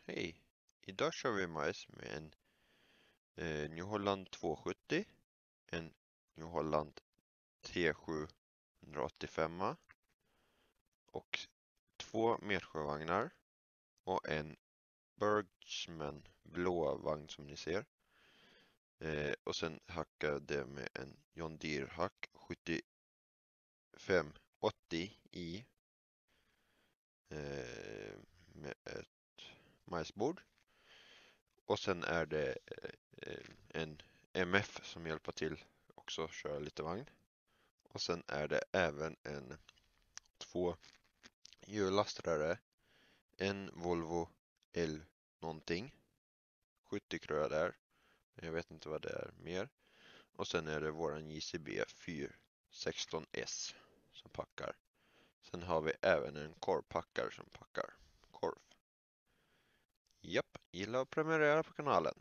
Hej! Idag kör vi majs med en New Holland 270, en New Holland T785 och två Mersjövagnar och en Bergsman blåa vagn som ni ser. Och sen hackar det med en John Deere hack 7580i med ett majsbord. Och sen är det en MF som hjälper till också köra lite vagn. Och sen är det även två hjullastare, en Volvo L någonting, 70 kröja där, jag vet inte vad det är mer. Och sen är det våran JCB 416S som packar. Sen har vi även en korvpackare som packar korv. Japp, gilla att prenumerera på kanalen.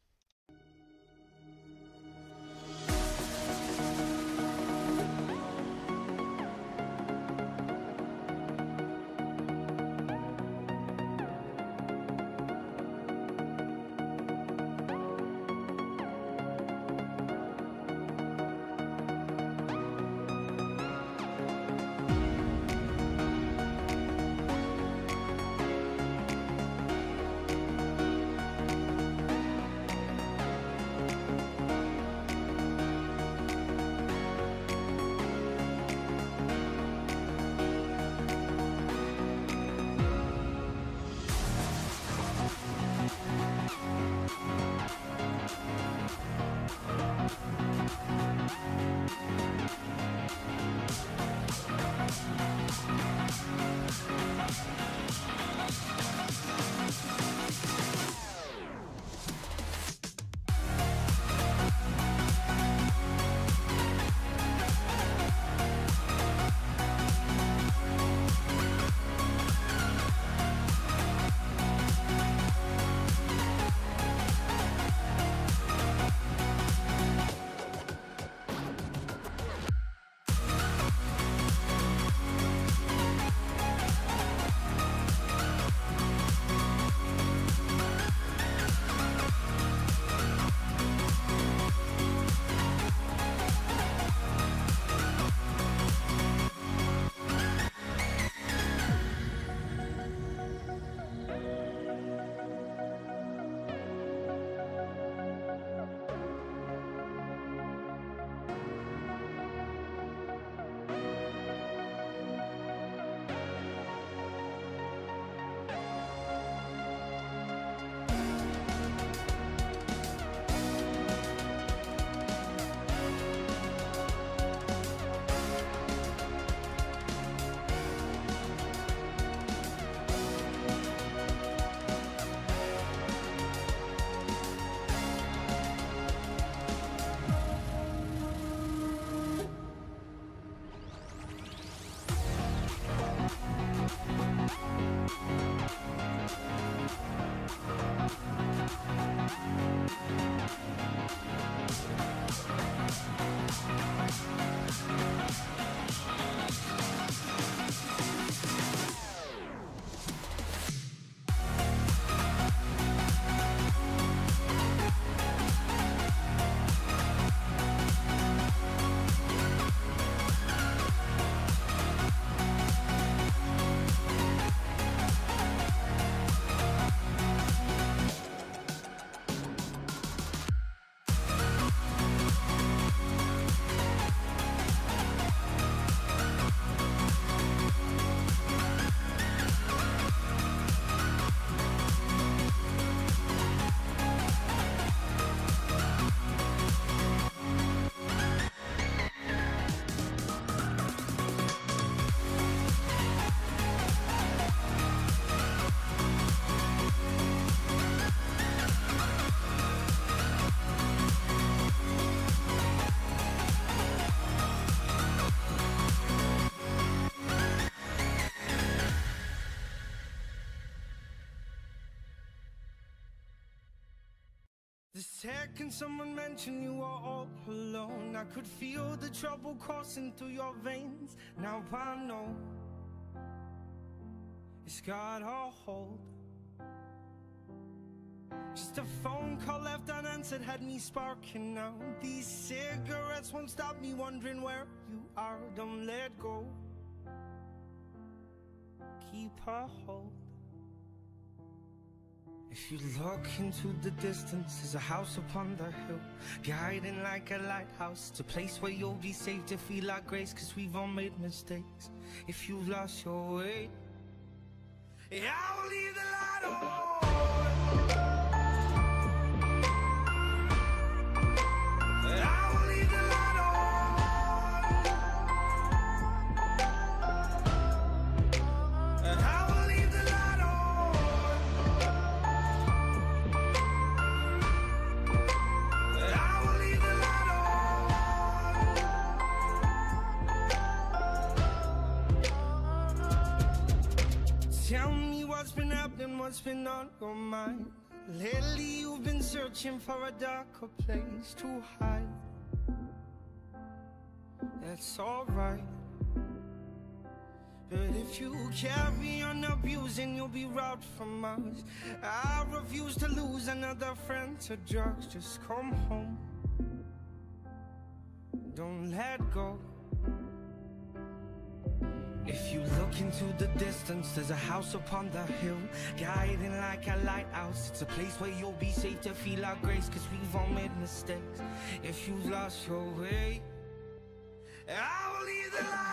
The second someone mentioned you were all alone, I could feel the trouble coursing through your veins. Now I know it's got a hold. Just a phone call left unanswered had me sparking now. These cigarettes won't stop me wondering where you are. Don't let go. Keep a hold. If you look into the distance, there's a house upon the hill, guiding like a lighthouse. It's a place where you'll be safe to feel our grace, 'cause we've all made mistakes. If you've lost your way, yeah, I will leave the light on. I will leave the light on. I will leave the light on. I will leave the light on. Tell me what's been happening, what's been on your mind. Lately you've been searching for a darker place to hide. That's alright, but if you carry on abusing, you'll be robbed from us. I refuse to lose another friend to drugs. Just come home, don't let go. If you look into the distance, there's a house upon the hill, guiding like a lighthouse. It's a place where you'll be safe to feel our grace, 'cause we've all made mistakes. If you've lost your way, I will leave the light.